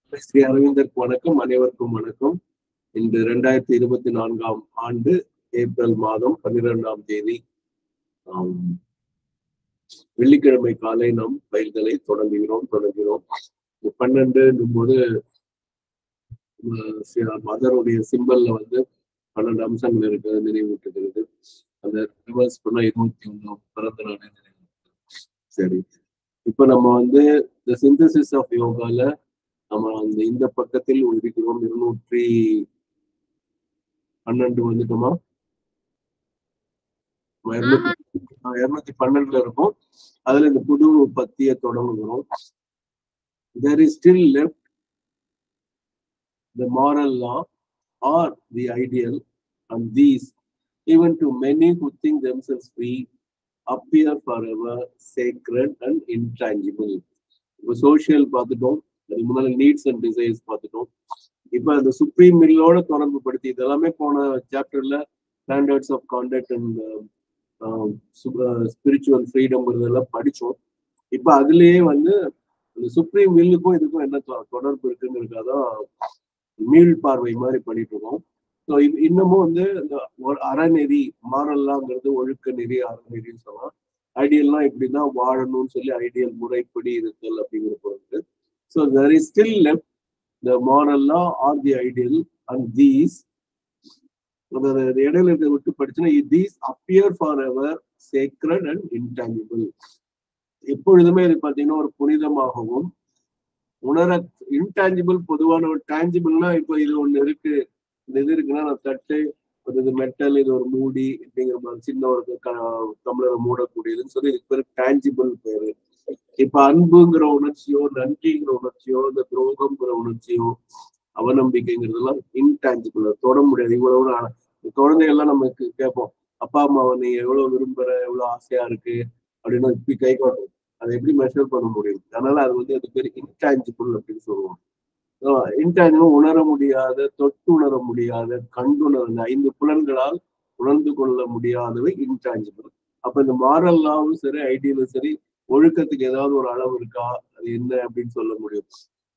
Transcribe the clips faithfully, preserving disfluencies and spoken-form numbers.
ஸ்ரீ அரவிந்தருக்கு வணக்கம். அனைவருக்கும் வணக்கம். இன்று இரண்டாயிரத்தி இருபத்தி நான்காம் ஆண்டு ஏப்ரல் மாதம் பன்னிரெண்டாம் தேதி வெள்ளிக்கிழமை காலை நாம் பயிர்களை தொடங்குகிறோம் தொடங்குகிறோம் பன்னெண்டுன்னும் போது மதருடைய சிம்பல்ல வந்து பன்னெண்டு அம்சங்கள் இருக்கிறது நினைவூட்டுகிறது. அந்த ரிவர்ஸ் பண்ணா இருபத்தி ஒண்ணாம் பிறந்த நாளே நினைவு. சரி, இப்ப நம்ம வந்து இந்த சிந்தசிஸ் ஆஃப் யோகால நம்ம அந்த இந்த பக்கத்தில் இருக்கிறோம். இருநூற்றி பன்னெண்டு வந்துட்டோமா? இருநூத்தி பன்னெண்டுல இருக்கும். அதுல இந்த புது பத்திய தொடங்குகிறோம். There is still left the moral law or the ideal, and these, even to many who think themselves free, appear forever sacred and intangible. இப்போ சோசியல் பார்த்துட்டோம், அதுக்கு முன்னால நீட்ஸ் அண்ட் டிசைர்ஸ் பார்த்துட்டோம். இப்ப அந்த சுப்ரீம் மில்லோட தொடர்பு படுத்தி இதெல்லாமே போன சாப்டர்ல standards of contact and spiritual freedom இதெல்லாம் படிச்சோம். இப்ப அதுலயே வந்து அந்த சுப்ரீம் வில்லுக்கும் இதுக்கும் என்ன தொடர்பு இருக்குங்கிறதுக்காதான் மீள் பார்வை மாதிரி பண்ணிட்டு இருக்கோம். ஸோ இன்னமும் வந்து இந்த அறநெறி மாறல்லாங்கிறது ஒழுக்க நெறி அறநெறின்னு சொல்லலாம். ஐடியல்லாம் இப்படிதான் வாழணும்னு சொல்லி ஐடியல் முறைப்படி இருத்தல் அப்படிங்கிற பொருள். So there is still left the moral law or the ideal, and these இடையில இருக்க விட்டு படிச்சுன்னா these appear forever sacred and intangible. எப்பொழுதுமே இது பார்த்தீங்கன்னா ஒரு புனிதமாகவும் உணர இன்டான்ஜிபிள் பொதுவான ஒரு டான்ஜிபிள்னா இப்போ இது ஒண்ணு இருக்கு, இந்த இது இருக்குன்னா நான் தட்டு, இது மெட்டல், இது ஒரு மூடி அப்படிங்கிற மாதிரி சின்ன ஒரு தமிழரை மூடக்கூடியதுன்னு சொல்லி இதுக்கு பேரு டான்ஜிபிள் பேரு. இப்ப அன்புங்கிற உணர்ச்சியோ நன்றிங்கிற உணர்ச்சியோ இந்த துரோகம்ங்கிற உணர்ச்சியோ அவநம்பிக்கைங்கிறதெல்லாம் இன்டான்ஜிபிள், தொட முடியாது. இவ்வளவு குழந்தைகள்லாம் நமக்கு கேட்போம், அப்பா அம்மாவை நீ எவ்வளவு விரும்புற, எவ்வளவு ஆசையா இருக்கு அப்படின்னு இப்படி கை காட்டும். அதை எப்படி மெஷர் பண்ண முடியும்? அதனால அது வந்து அது பேர் இன்டான்ஜிபிள் அப்படின்னு சொல்லுவோம். இன்டான்ஜிபிள் உணர முடியாத, தொட்டு உணர முடியாத, கண்டுணர ஐந்து புலன்களால் உணர்ந்து கொள்ள முடியாதவை இன்டான்ஜிபிள். அப்ப இந்த மாரல் லாவும் சரி ஐடியலும் சரி ஒழுக்கத்துக்கு ஏதாவது ஒரு அளவு இருக்கா, அது என்ன அப்படின்னு சொல்ல முடியும்.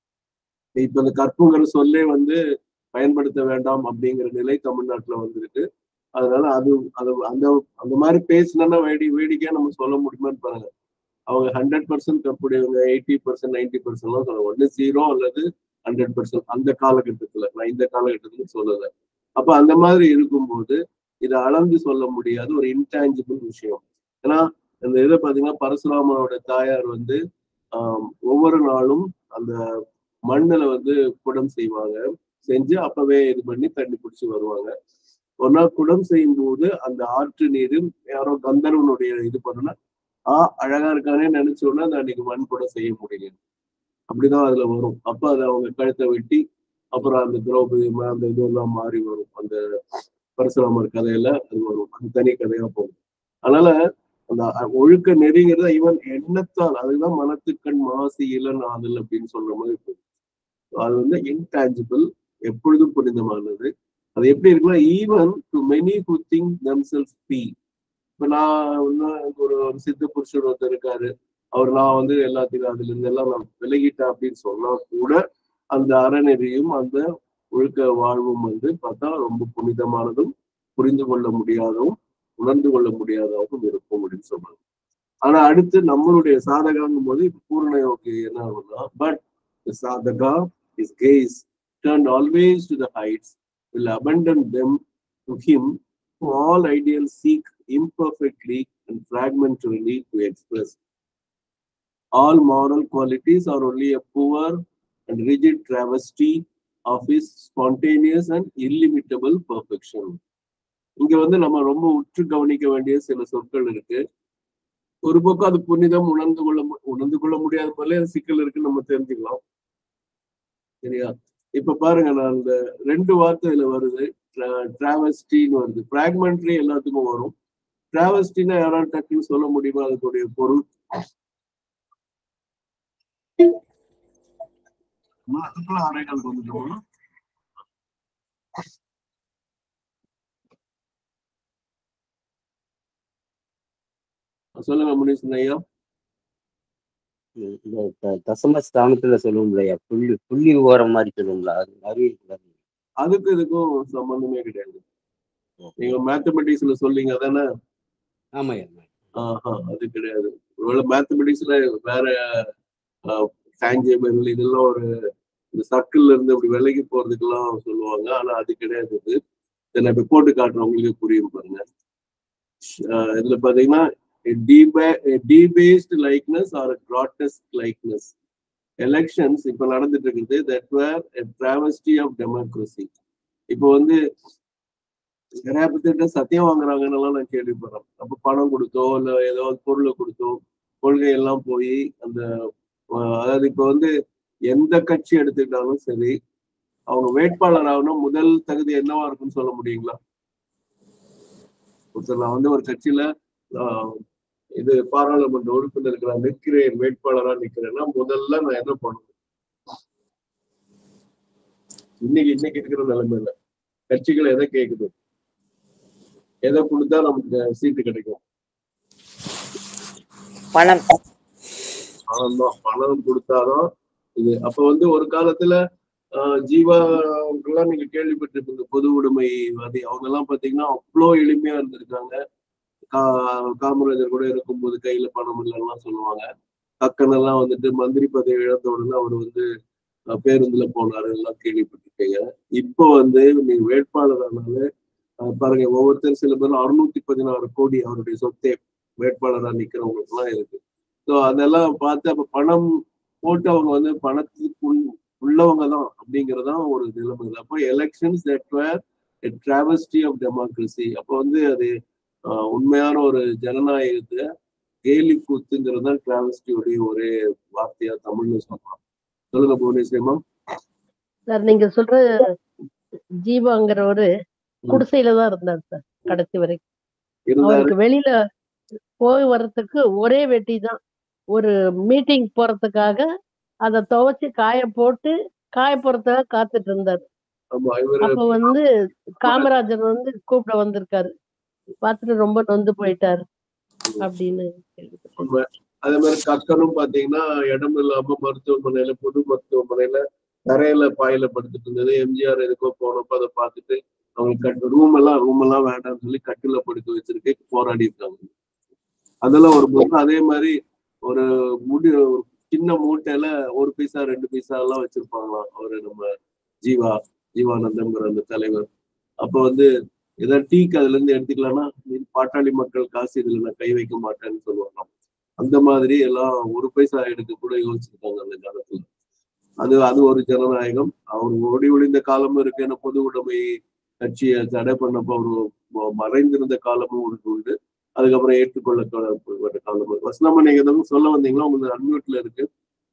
இப்ப இந்த கற்புங்கிற சொல்லே வந்து பயன்படுத்த வேண்டாம் அப்படிங்கிற நிலை தமிழ்நாட்டுல வந்திருக்கு. அதனால அது அது அந்த அந்த மாதிரி பேசினா வேடி வேடிக்கையா நம்ம சொல்ல முடியுமான்னு பாருங்க. அவங்க ஹண்ட்ரட் பர்சன்ட் கற்புடையவங்க, எயிட்டி பர்சன்ட் நைன்டி பர்சன்ட் எல்லாம் சொல்ல ஒண்ணு ஜீரோ அல்லது ஹண்ட்ரட் பர்சன்ட் அந்த காலகட்டத்துல, நான் இந்த காலகட்டத்துல சொல்லல. அப்ப அந்த மாதிரி இருக்கும்போது இதை அளந்து சொல்ல முடியாத ஒரு இன்டான்ஜிபிள் விஷயம். ஏன்னா அந்த இதை பாத்தீங்கன்னா பரசுராமனோட தாயார் வந்து ஆஹ் ஒவ்வொரு நாளும் அந்த மண்ணுல வந்து குடம் செய்வாங்க. செஞ்சு அப்பவே இது பண்ணி தண்ணி பிடிச்சி வருவாங்க. ஒரு நாள் குடம் செய்யும் போது அந்த ஆற்று நீரும் யாரோ கந்தர்வனுடைய இது பண்ணனா ஆஹ் அழகா இருக்கானே நினைச்சோன்னா அந்த அன்னைக்கு மண் கூட செய்ய முடியல. அப்படிதான் அதுல வரும். அப்ப அதை அவங்க கழுத்தை வெட்டி அப்புறம் அந்த திரௌபதி அந்த இதெல்லாம் மாறி வரும். அந்த பரசுராமர் கதையில அது வரும். அது தனி கதையா போகும். அதனால அந்த ஒழுக்க நெறிங்கிறத இவன் எண்ணத்தால், அதுதான் மனத்துக்கண் மாசி இளன் ஆதல் அப்படின்னு சொல்ற மாதிரி இருக்கும். அது வந்து இன்டான்ஜிபிள், எப்பொழுதும் புனிதமானது. அது எப்படி இருக்குன்னா even to many who think themselves free. இப்ப நான் ஒரு ஒரு சித்த புருஷர் ஒருத்தர் இருக்காரு, அவர் நான் வந்து எல்லாத்துக்கும் அதுல இருந்து எல்லாம் நான் விலகிட்டேன் அப்படின்னு சொன்னா கூட அந்த அறநெறியும் அந்த ஒழுக்க வாழ்வும் வந்து பார்த்தா ரொம்ப புனிதமானதும் புரிந்து கொள்ள முடியாதவும் உணர்ந்து கொள்ள முடியாதவும் இருக்கும் அப்படின்னு சொல்றாங்க. ஆனா அடுத்து நம்மளுடைய சாதகாங்கும் போது இப்ப பூர்ண யோகி என்ன ஆகும்னா, but sadhaka is gaze turned always to the heights will abandon them to him who all ideals seek imperfectly and fragmentarily to express. All moral qualities are only a poor and rigid travesty of his spontaneous and illimitable perfection. இங்க வந்து நம்ம ரொம்ப உற்று கவனிக்க வேண்டிய சில சொற்கள் இருக்கு. ஒரு பக்கம் அது புனிதம் உணர்ந்து கொள்ள உணர்ந்து கொள்ள முடியாத போல சிக்கல் இருக்குன்னு நம்ம தெரிஞ்சுக்கலாம். சரியா? இப்ப பாருங்க, நான் இந்த ரெண்டு வார்த்தை இதுல வருது. டிராவஸ்டின்னு வருது. பிராக்மெண்ட்ரி எல்லாத்துக்கும் வரும். டிராவஸ்டின்னா யாராவது டக்குன்னு சொல்ல முடியுமா அதுக்குடைய பொருள்? அதுக்குள்ள அறைகள் வந்துட்டோம்னா சொல்லுங்க முனீஸ்வரன் ஐயா. இந்த த- தசம ஸ்தானத்துல சொல்லுவோம் இல்லையா, புள்ளி புள்ளி விவரம் மாதிரி சொல்லுவோம்ல, அது மாதிரி இருக்காது. அதுக்கு இதுக்கும் சம்பந்தமே கிடையாது. ஓகே. நீங்க மேத்தமெட்டிக்ஸ்ல சொல்லிங்க தானே? ஆமாய்யா. ஆஹா, அது கிடையாது. ஒருவேளை மேத்தமெட்டிக்ஸ்ல வேற டேஞ்சபிள் இதெல்லாம் ஒரு இந்த சர்க்கிள்ல இருந்து அப்படி விலகி போறதுக்கெல்லாம் சொல்லுவாங்க. ஆனா அது கிடையாது. இது இதை நான் இப்ப போட்டு காட்டுறேன், உங்களுக்கு புரியும் பாருங்க. அஹ் இதுல பாத்தீங்கன்னா debased likeness or a grotesque likeness. Elections இப்ப நடந்துட்டு இருக்குது that were a travesty of democracy. இப்போ வந்து நிறைய பேர்கிட்ட சத்தியம் வாங்குறாங்கன்னு எல்லாம் நான் கேள்விப்படுறேன். அப்ப பணம் கொடுத்தோ இல்ல ஏதாவது பொருளை கொடுத்தோ கொள்கையெல்லாம் போய் அந்த அஹ் அதாவது இப்ப வந்து எந்த கட்சி எடுத்துக்கிட்டாலும் சரி, அவங்க வேட்பாளர் ஆகணும் முதல் தகுதி என்னவா இருக்குன்னு சொல்ல முடியுங்களா? ஒருத்தர் நான் வந்து ஒரு கட்சியில ஆஹ் இது பாராளுமன்ற உறுப்பினருக்கு நான் நிற்கிறேன், வேட்பாளரா நிக்கிறேன்னா முதல்ல நான் என்ன பண்ணணும்? இன்னைக்கு இன்னைக்கு இருக்கிற நிலைமையில கட்சிகள் எதை கேக்குது, எதை கொடுத்தா நமக்கு சீட்டு கிடைக்கும்? பணம். பணம் தான். பணம் கொடுத்தாதான் இது. அப்ப வந்து ஒரு காலத்துல ஆஹ் ஜீவாக்கெல்லாம் நீங்க கேள்விப்பட்டிருப்பீங்க, பொது உடைமைவாதி. அவங்க எல்லாம் பாத்தீங்கன்னா அவ்வளோ எளிமையா இருந்திருக்காங்க. கா காமராஜர் கூட இருக்கும்போது கையில பணம் இல்லைன்னா சொல்லுவாங்க. கக்கன் எல்லாம் வந்துட்டு மந்திரி பதவி இழந்த உடனே அவர் வந்து பேருந்துல போனாரு எல்லாம் கேள்விப்பட்டிருக்கீங்க. இப்போ வந்து நீங்க வேட்பாளரானால பாருங்க, ஒவ்வொருத்தரும் சில பேர் அறுநூத்தி பதினாறு கோடி அவருடைய சொத்தை வேட்பாளராக நிக்கிறவங்களுக்கு எல்லாம் இருக்கு. ஸோ அதெல்லாம் பார்த்து அப்ப பணம் போட்டு அவங்க வந்து பணத்துக்கு உள்ளவங்க தான் அப்படிங்கறதான் ஒரு நிலைமை. அப்போ elections that where a travesty of democracy. அப்போ வந்து அது ஆஹ் உண்மையான ஒரு ஜனநாயகத்தை கேலி கூத்துங்கிறது தான் டிராவஸ்டியோடைய ஒரே வார்த்தையா தமிழ்ல சொல்லலாம். சொல்லுங்க புவனேஸ்வரிமா. சார் நீங்க சொல்ற ஜீவாங்கிறவரு குடிசையில தான் இருந்தார் சார் கடைசி வரைக்கும். அவருக்கு வெளியில போய் வர்றதுக்கு ஒரே வெட்டி தான். ஒரு மீட்டிங் போறதுக்காக அதை துவைச்சு காய போட்டு காய போறதுக்காக காத்துட்டு இருந்தாரு. அப்ப வந்து காமராஜர் வந்து கூப்பிட வந்திருக்காரு, பார்த்துட்டு ரொம்ப நொந்து போயிட்டாரு அப்படின்னு. அதே மாதிரி கக்கனும் பாத்தீங்கன்னா இடம் இல்லாம மருத்துவமனையில, பொது மருத்துவமனையில தரையில பாயில படுத்துட்டு இருந்தது. எம்ஜிஆர் எதுக்கோ போனப்ப அதை பார்த்துட்டு அவங்களுக்கு கட்டு ரூம் எல்லாம் ரூம் எல்லாம் வேண்டாம்னு சொல்லி கட்டுல படுக்க வச்சிருக்கே போராடி இருக்காங்க. அதெல்லாம் ஒரு பொருள். அதே மாதிரி ஒரு முடி ஒரு சின்ன மூட்டையில ஒரு பைசா ரெண்டு பைசா எல்லாம் வச்சிருப்பாங்களாம் அவரு நம்ம ஜீவா ஜீவானந்தம்ங்கிற அந்த தலைவர். அப்ப வந்து ஏதாவது டீக்கு அதுல இருந்து எடுத்துக்கலாம்னா பாட்டாளி மக்கள் காசு இதுல நான் கை வைக்க மாட்டேன்னு சொல்லுவாங்க. அந்த மாதிரி எல்லாம் ஒரு பைசா எடுக்க கூட யோசிச்சிருக்காங்க அந்த காலத்துல. அது அது ஒரு ஜனநாயகம். அவர் ஓடி ஒளிந்த காலமும் இருக்கு. ஏன்னா பொது உடைமை கட்சியை தடை பண்ணப்போ அவர் மறைந்திருந்த காலமும் ஒன்று உண்டு. அதுக்கப்புறம் ஏற்றுக்கொள்ள காலம். வசனமா நீங்க எதுவும் சொல்ல வந்தீங்களா? உங்களுக்கு அன்மியூட்ல இருக்கு.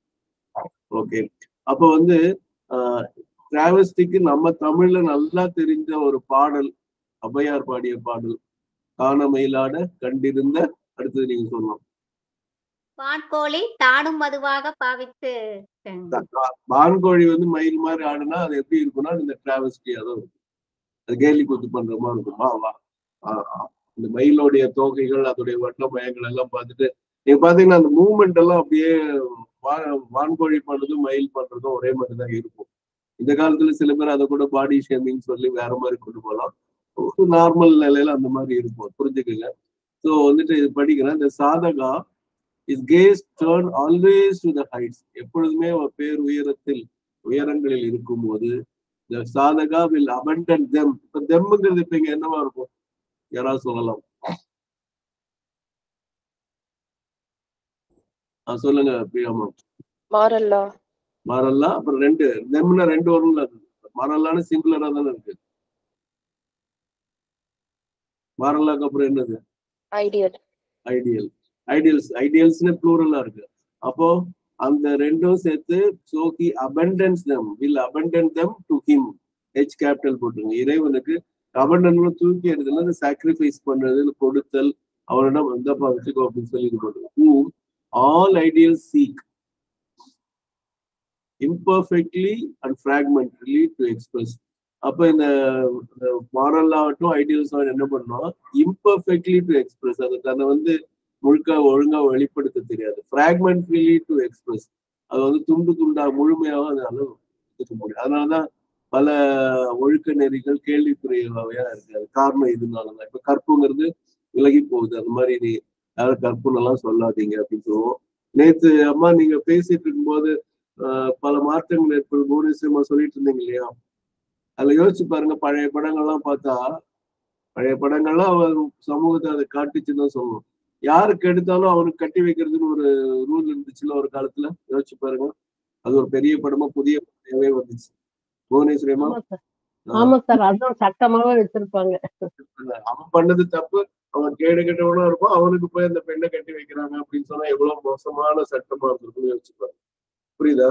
ஓகே. அப்ப வந்து ஆஹ் டிராவஸ்டிக்கு நம்ம தமிழ்ல நல்லா தெரிஞ்ச ஒரு பாடல், ஔவையார் பாடிய பாடல், காண மயிலாட கண்டிருந்த, அடுத்தது நீங்க சொல்லலாம். வான்கோழி தாடும் மதுவாக பாவித்து. வான்கோழி வந்து மயில் மாதிரி ஆடுனா அது எப்படி இருக்கும்னா இந்த டிராவஸ்டியா தான் இருக்கும். அது கேலி கூத்து பண்ற மாதிரி இருக்கும். வா வா இந்த மயிலோடைய தோகைகள் அதோடைய வட்ட மயங்கள் எல்லாம் பார்த்துட்டு நீங்க பாத்தீங்கன்னா அந்த மூவ்மெண்ட் எல்லாம் அப்படியே வான்கோழி பண்றதும் மயில் பண்றதும் ஒரே மாதிரி தான் இருக்கும். இந்த காலத்துல சில பேர் அதை கூட பாடி ஷேமிங் சொல்லி வேற மாதிரி கொண்டு போகலாம். நார்மல் நிலையில அந்த மாதிரி இருக்கும், புரிஞ்சுக்குங்க. ஸோ வந்துட்டு இது படிக்கிறேன். இந்த sadhaka is gaze turn always to the heights. எப்பொழுதுமே ஒரு பேர் உயரத்தில் உயரங்களில் இருக்கும் போது the சாதகா will abandon them. இப்ப தெம்ங்கிறது இப்ப இங்க என்னவா இருக்கும் யாராவது சொல்லலாம்? சொல்லுங்க பிரியாமா. மாரல்லா. மாரல்லா. அப்புறம் ரெண்டு தெம்னா ரெண்டு வரும்ல, மாரல்லான்னு சிங்குலரா தானே இருக்கு. மாரல்லாக்கு அப்புறம் என்னது? ஐடியல். ஐடியல். ஐடியல்ஸ் ஐடியல்ஸ்னு ப்ளூரலா இருக்கு. அப்போ அந்த ரெண்டும் சேர்த்து so he abandons them, will abandon them to him. H capital போட்டுருங்க. இறைவனுக்கு abandon தூக்கி எடுத்துல சாக்ரிஃபைஸ் பண்றது, கொடுத்தல், அவரிடம் வந்தப்பா வச்சுக்கோ அப்படின்னு சொல்லி இது போட்டுருங்க. whom all ideals seek imperfectly and fragmentally to express. அப்ப இந்த மாரல் ஆகட்டும் ஐடியல்ஸ் என்ன பண்ணோம், இம்பர்ஃபெக்ட்லி டு எக்ஸ்பிரஸ், அதை தன்னை வந்து முழுக்க ஒழுங்கா வெளிப்படுத்த தெரியாது. ஃப்ராக்மெண்ட்ரிலி டு எக்ஸ்பிரஸ், அது வந்து துண்டு துண்டா முழுமையாக அதனால எடுக்க முடியும். அதனாலதான் பல ஒழுக்க நெறிகள் கேள்விக்குரியவையா இருக்காது. காரணம் இதனாலதான். இப்ப கற்புங்கிறது விலகி போகுது. அந்த மாதிரி நீ யாரும் கற்புன்னு எல்லாம் சொல்லாதீங்க அப்படின்னு சொல்லுவோம். நேத்து அம்மா நீங்க பேசிட்டு இருக்கும்போது ஆஹ் பல மாற்றங்கள் ஏற்படும் புவனேஸ்வரமா சொல்லிட்டு இருந்தீங்க இல்லையா? அதுல யோசிச்சு பாருங்க, பழைய படங்கள்லாம் பார்த்தா பழைய படங்கள்லாம் அவர் சமூகத்தை அதை காட்டுச்சுன்னு தான் சொல்லணும். யாருக்கு எடுத்தாலும் அவனுக்கு கட்டி வைக்கிறதுன்னு ஒரு ரூல் இருந்துச்சுல ஒரு காலத்துல. யோசிச்சு பாருங்க, அது ஒரு பெரிய படமா புதிய படமாவே வந்துச்சு. புவனேஸ்வரமா ஆமா சார், அதான் சட்டமாவே வச்சிருப்பாங்க. அவன் பண்ணது தப்பு, அவன் கேடு கெட்டவனா இருப்பான், அவனுக்கு போய் அந்த பெண்ணை கட்டி வைக்கிறாங்க அப்படின்னு சொன்னா எவ்வளவு மோசமான சட்டமா இருந்திருக்குன்னு யோசிச்சுப்பாரு. புரியுதா?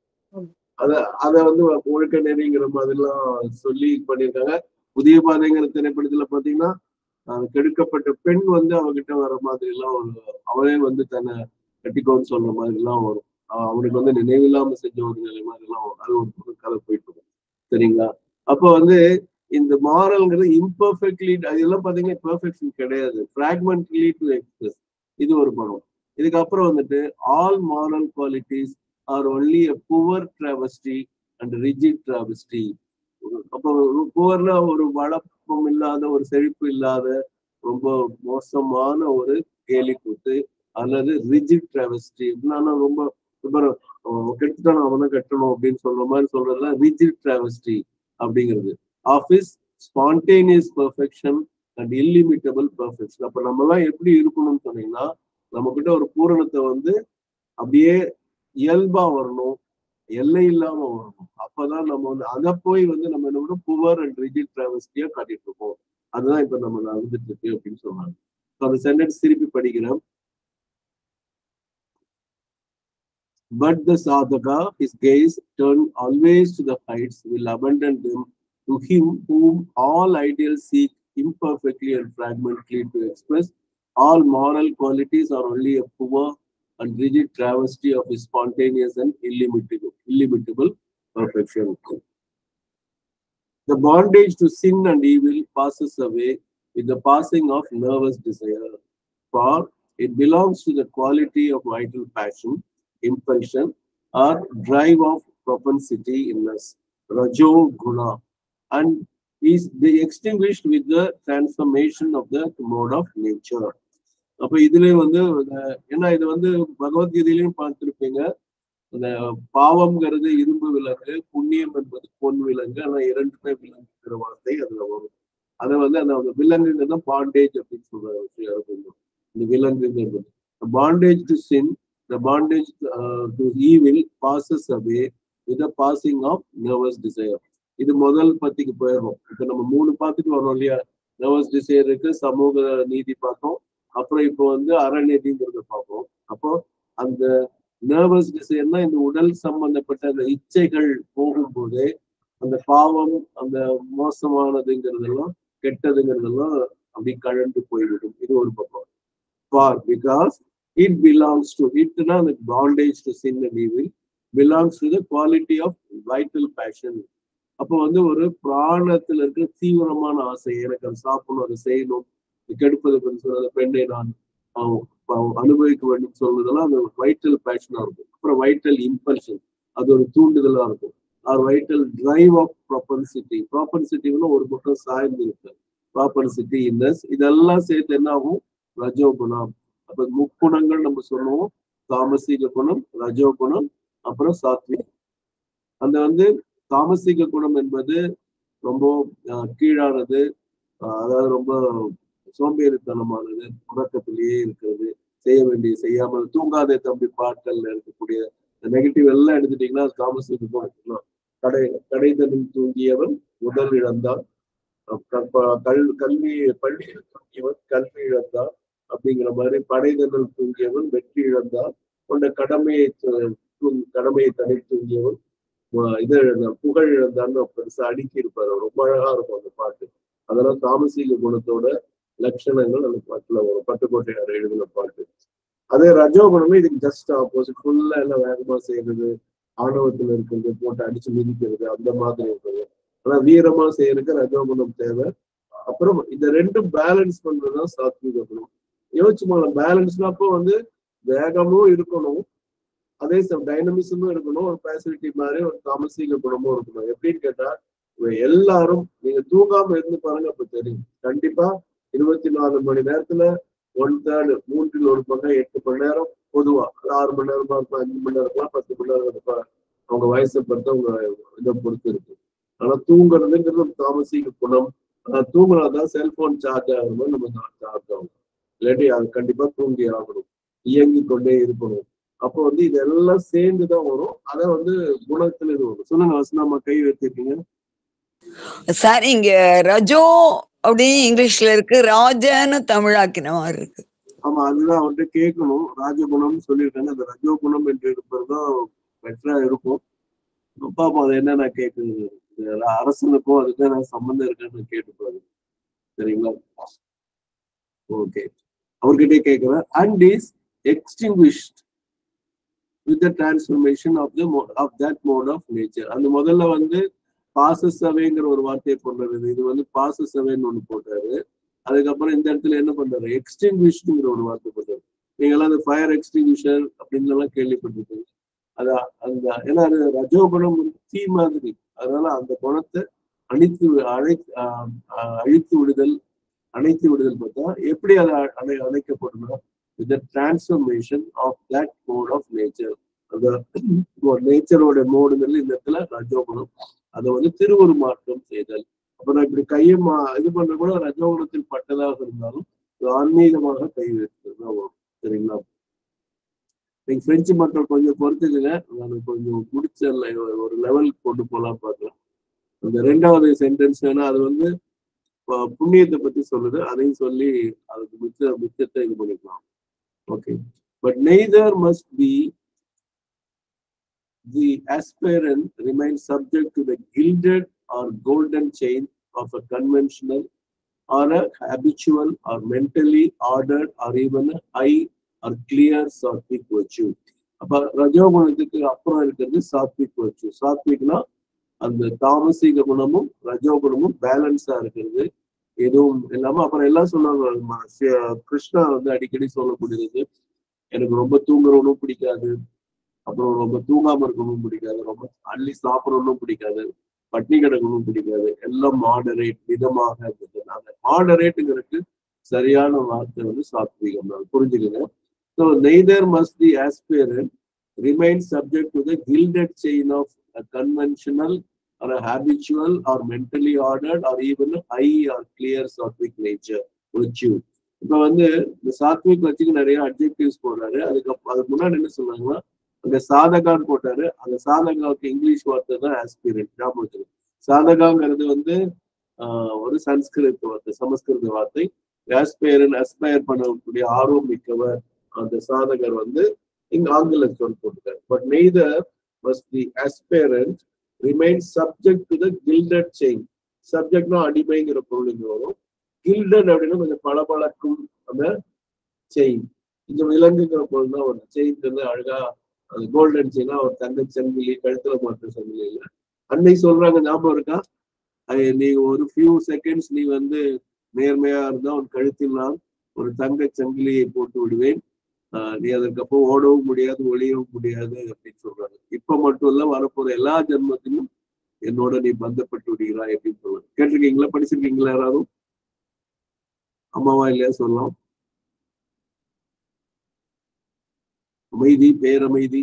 அத அத வந்து ஒழுக்க நெறிங்கிற மாதிரி எல்லாம் சொல்லி பண்ணியிருக்காங்க. புதிய பாதைங்கிற திரைப்படத்துல பாத்தீங்கன்னா அது கெடுக்கப்பட்ட பெண் வந்து அவகிட்ட வர மாதிரி எல்லாம் ஒரு அவளே வந்து தன்னை கட்டிக்கோன்னு சொல்ற மாதிரி எல்லாம் வரும். அவனுக்கு வந்து நினைவில்லாம செஞ்ச ஒரு நிலை மாதிரி எல்லாம் வரும். அது ஒரு கதை போயிட்டு இருக்கும். சரிங்களா? அப்ப வந்து இந்த மாரல்ங்கிறது இம்பர்ஃபெக்ட்லி, அதெல்லாம் பாத்தீங்கன்னா பெர்ஃபெக்ஷன் கிடையாது, ஃப்ராக்மெண்ட்லி டு எக்ஸ்பிரஸ். இது ஒரு படம். இதுக்கப்புறம் வந்துட்டு all moral qualities are only a poor travesty and rigid travesty. அப்போ புவர்னா ஒரு வளப்பம் இல்லாத, ஒரு செழிப்பு இல்லாத, ரொம்ப மோசமான ஒரு கேலி கூத்து அல்லது ரிஜிட் டிராவஸ்டி. என்னன்னா ரொம்ப கெட்டுட்டான அவனை கட்டணும் அப்படின்னு சொல்ற மாதிரி சொல்றதுலாம் ரிஜிட் டிராவஸ்டி அப்படிங்கிறது. Office spontaneous perfection and illimitable perfection. அப்ப நம்ம எல்லாம் எப்படி இருக்கணும்னு சொன்னீங்கன்னா, நம்ம கிட்ட ஒரு பூரணத்தை வந்து அப்படியே இயல்பா வரணும், எல்லை இல்லாம வரணும். அப்பதான் நம்ம வந்து அதை போய் வந்து நம்ம என்ன புவர் அண்ட் ரிஜிட் டிராவஸ்டியா காட்டிட்டு இருக்கோம். அதுதான் இப்ப நம்ம நடந்துட்டு இருக்கு அப்படின்னு சொன்னாங்க. அந்த சென்டென்ஸ் திருப்பி படிக்கிறேன். But the sadhaka, his gaze turned always to the heights, will abandon them to him whom all ideals seek imperfectly and fragmentally to express. All moral qualities are only a poor and rigid travesty of his spontaneous and illimitable, illimitable perfection. The bondage to sin and evil passes away with the passing of nervous desire, for it belongs to the quality of vital passion, impulsion, or drive of propensity in us, rajo guna, and is extinguished with the transformation of the mode of nature. அப்ப இதுலயும் வந்து ஏன்னா இது வந்து பகவத்கீதையிலையும் பார்த்திருப்பீங்க. அந்த பாவம்ங்கிறது இரும்பு விலங்கு, புண்ணியம் என்பது பொன் விலங்கு. ஆனா இரண்டுமே விலங்குங்கிற வார்த்தை அதுல வரும். அதை வந்து அந்த விலங்குங்கிறது பாண்டேஜ் அப்படின்னு சொல்றாரு. இந்த விலங்குங்கிறது bondage to sin, the bondage uh, to evil passes away with the passing of nervous desire. இது முதல் பத்திக்கு போயிடும். இப்ப நம்ம மூணு பார்த்துட்டு வரோம் இல்லையா? நர்வஸ் டிசைர் இருக்கு, சமூக நீதி பார்த்தோம், அப்புறம் இப்போ வந்து அறநீதிங்கிறத பார்ப்போம். அப்போ அந்த நர்வஸ் டிசைர்னா இந்த உடல் சம்பந்தப்பட்ட அந்த இச்சைகள் போகும்போதே அந்த பாவம், அந்த மோசமானதுங்கிறதெல்லாம் கெட்டதுங்கிறதெல்லாம் அப்படி கழண்டு போய்விடும். இது ஒரு பக்கம். For because it belongs to it, the bondage to sin and evil belongs to the quality of vital passion. அப்போ வந்து ஒரு பிராணத்துல இருக்கிற தீவிரமான ஆசை, எனக்கு அது சாப்பிடணும், அதை செய்யணும், கெடுப்பது சொல்ற பெண்ணை நான் அனுபவிக்க வேண்டும் சொல்றதெல்லாம் அந்த வைட்டல் பேஷனா இருக்கும். அப்புறம் வைட்டல் இம்பல்ஷன், அது ஒரு தூண்டுதலா இருக்கும். Or vital drive of propensity. ப்ராப்பன்சிட்டின்னா ஒரு பக்கம் சாய்ந்து இருக்கு, ப்ராப்பன்சிட்டி இன்னஸ், இதெல்லாம் சேர்த்து என்ன ஆகும்? ரஜோகுணம். அப்ப முக்குணங்கள் நம்ம சொல்லுவோம், தாமசிக குணம், ரஜோ குணம், அப்புறம் சாத்விக. அந்த வந்து தாமசிக குணம் என்பது ரொம்ப கீழானது, அதாவது ரொம்ப சோம்பேறித்தனமானது, உறக்கத்திலேயே இருக்கிறது, செய்ய வேண்டிய செய்யாமல், தூங்காதே தம்பி பாட்டல்ல இருக்கக்கூடிய நெகட்டிவ் எல்லாம் எடுத்துட்டீங்கன்னா தாமசிக குணம் எடுத்துக்கலாம். கடை கடைதலில் தூங்கியவன் முதல் இழந்தான், கல் கல்வி பள்ளியில் தூங்கியவன் கல்வி இழந்தான் அப்படிங்கிற மாதிரி, படைதல் தூங்கியவன் வெற்றி இழந்தான், கொண்ட கடமையை கடமையை தடை தூங்கியவன் இது இழந்தான், புகழ் இழந்தான்னு பெருசா அடுக்கி இருப்பாரு. ரொம்ப அழகா இருக்கும் அந்த பாட்டு. அதெல்லாம் தாமசிக குணத்தோட லட்சணங்கள் அந்த பாட்டுல வரும். பட்டுக்கோட்டையார் எழுதின பாட்டு. அதே ரஜோகுணமே இதுக்கு ஜஸ்ட் ஆப்போசிட். ஃபுல்லா எல்லாம் வேகமா செய்யறது, ஆணவத்துல இருக்கிறது, போட்டு அடிச்சு மிதிக்கிறது, அந்த மாதிரி இருக்கிறது. ஆனா வீரமா செய்யறதுக்கு ரஜோகுணம் தேவை. அப்புறம் இந்த ரெண்டும் பேலன்ஸ் பண்றதுதான் சாத்விக குணம். யோசிச்சு போகலாம். பேலன்ஸ்னப்போ வந்து வேகமும் இருக்கணும், அதே டைனமிசமும் இருக்கணும், ஒரு பாசிவிட்டி மாதிரி ஒரு தாமசிக குணமும் இருக்கணும். எப்படின்னு கேட்டா எல்லாரும் நீங்க தூங்காம இருந்து பாருங்க, அப்ப தெரியும். கண்டிப்பா இருபத்தி நாலு மணி நேரத்துல ஒன் தேர்டு மூன்றில் ஒரு பங்கு எட்டு மணி நேரம் பொதுவா ஆறு மணி நேரமா இருக்கலாம், அஞ்சு மணி நேரம் இருக்கலாம், பத்து மணி நேரம் இருக்கலாம். அவங்க வயசை பொறுத்து அவங்க இதை பொறுத்து இருக்கு. ஆனா தூங்குறதுங்கிறது ஒரு தாமசிக குணம். ஆனா தூங்குறதுதான் செல்போன் சார்ஜ் ஆகும்போது நம்ம சார்ஜ் ஆகும். இல்லாட்டி அது கண்டிப்பா தூங்கி ஆகணும், இயங்கி கொண்டே இருக்கணும். அப்போ வந்து இதெல்லாம் சேர்ந்துதான் வரும். அதை வந்து குணத்துல இது வரும். சொல்லுங்க வசனமா, கை வச்சிருக்கீங்க சார். இங்க ரஜோ அப்படின்னு இங்கிலீஷ்ல இருக்கு, ராஜன்னு தமிழாக்கின மாதிரி இருக்கு. ஆமா, அதுதான் அவர்கிட்ட கேட்கணும். ராஜகுணம்னு சொல்லியிருக்காங்க, அந்த ரஜோ குணம் என்று இருப்பதுதான் பெட்டரா இருக்கும். பாப்பா அது என்ன நான் கேட்குறது, அரசனுக்கும் அதுக்கு நான் சம்பந்தம் இருக்குன்னு கேட்டுப்பாரு. சரிங்களா? ஓகே, அவர்கிட்டே கேட்கிறேன். And is extinguished with the transformation of the of that mode of nature. அந்த முதல்ல வந்து பாசஸ் அவேங்கிற ஒரு வார்த்தையை கொண்டது. இது வந்து பாசஸ் அவேன்னு ஒண்ணு போட்டாரு. அதுக்கப்புறம் இந்த இடத்துல என்ன பண்றாரு, எக்ஸ்டிங்விஷ்டுங்கிற ஒரு வார்த்தை போட்டாரு. நீங்கெல்லாம் அந்த ஃபயர் எக்ஸ்டிங்விஷர் அப்படின்னு எல்லாம் கேள்விப்பட்டிருக்கீங்க. அதான் அந்த ஏன்னா அது ரஜோ குணம் தீ மாதிரி, அதனால அந்த குணத்தை அழித்து அழை அழித்து விடுதல் அணைத்து விடுதல் பார்த்தா எப்படி அதை அணை அணைக்கப்படும்னா the transformation of that mode of nature. அந்த நேச்சரோட மோடுகள் இந்த இடத்துல ரஜோகுணம், அதை வந்து திருவுருமாற்றம் செய்தல். அப்புறம் இப்படி கையை மா இது பண்ற கூட ரஜோகுணத்தில் பட்டதாக இருந்தாலும் ஆன்மீகமாக கை வைக்கிறதுதான் வரும். சரிங்களா? நீங்க பிரெஞ்சு மக்கள் கொஞ்சம் பொறுத்துக்குங்க, நான் கொஞ்சம் முடிச்ச ஒரு லெவலுக்கு கொண்டு போலாம் பார்க்கலாம். அந்த ரெண்டாவது சென்டென்ஸ் வேணா, அது வந்து புண்ணியத்தை பத்தி சொல்லுது, அதையும் சொல்லி அதுக்கு மிச்ச மிச்சத்தை இது பண்ணிக்கலாம். Okay, but neither must be the aspirant remain subject to the gilded or golden chain of a conventional or a habitual or mentally ordered or even a high or clear sattvic virtue. அப்ப ரஜோகுணத்துக்கு அப்புறம் இருக்கிறது Satwik virtue. சாத்விக்னா அந்த தாமசிக குணமும் ரஜோகுணமும் பேலன்ஸா இருக்கிறது, எதுவும் இல்லாம. அப்புறம் எல்லாம் சொன்னாங்க, கிருஷ்ணா வந்து அடிக்கடி சொல்லக்கூடியது, எனக்கு ரொம்ப தூங்குறவனும் பிடிக்காது, அப்புறம் ரொம்ப தூங்காம இருக்கணும் பிடிக்காது, ரொம்ப அள்ளி சாப்பிடணும் பிடிக்காது, பட்னி கிடக்கணும் பிடிக்காது, எல்லாம் மாடரேட் விதமாக இருந்தது. அந்த மாடரேட்டுங்கிறதுக்கு சரியான வார்த்தை வந்து சாத்விகம் தான், புரிஞ்சுக்கங்க. So neither must the aspirant remain subject to the gilded chain of a conventional or a habitual or mentally ordered or even a high or clear sattvic nature virtue. இப்ப வந்து இந்த சாத்விக் வச்சுக்கு நிறைய அட்ஜெக்டிவ்ஸ் போடுறாரு. அதுக்கு அதுக்கு முன்னாடி என்ன சொன்னாங்கன்னா, அந்த சாதகான்னு போட்டாரு. அந்த சாதகாவுக்கு இங்கிலீஷ் வார்த்தை தான் ஆஸ்பிரண்ட். ஞாபகம், சாதகாங்கிறது வந்து ஆஹ் ஒரு சன்ஸ்கிருத வார்த்தை, சமஸ்கிருத வார்த்தை. ஆஸ்பயரன் அஸ்பயர் பண்ணக்கூடிய ஆர்வம் மிக்கவர், அந்த சாதகர் வந்து இங்க ஆங்கில சொல் போட்டுக்காரு. But neither must the aspirant remain subject to the gilded chain. சப்ஜெக்ட்னா அடிமைங்கிற பொருள் இங்க வரும். கில்டட் அப்படின்னா கொஞ்சம் பளபளக்கும் அந்த செயின், இங்க விலங்குங்கிற பொருள் தான் வரும். செயின் அழகா அந்த கோல்டன் செயினா ஒரு தங்க சங்கிலி, கழுத்துல மாற்ற சங்கிலி இல்லை. அன்னை சொல்றாங்க, ஞாபகம் இருக்கா, நீ ஒரு ஃபியூ செகண்ட்ஸ் நீ வந்து நேர்மையா இருந்தா உன் கழுத்தில் நான் ஒரு தங்க சங்கிலியை போட்டு விடுவேன், ஆஹ் நீ அதற்கப்புறம் ஓடவும் முடியாது ஒளியவும் முடியாது அப்படின்னு சொல்றாங்க. இப்ப மட்டும் இல்ல, வரப்போற எல்லா ஜென்மத்திலும் என்னோட நீ பந்தப்பட்டு விடுகிறாய் அப்படின்னு சொல்லுவாங்க. கேட்டிருக்கீங்களா, படிச்சிருக்கீங்களா யாராவது? அம்மாவா இல்லையா சொல்லலாம். அமைதி, பேரமைதி.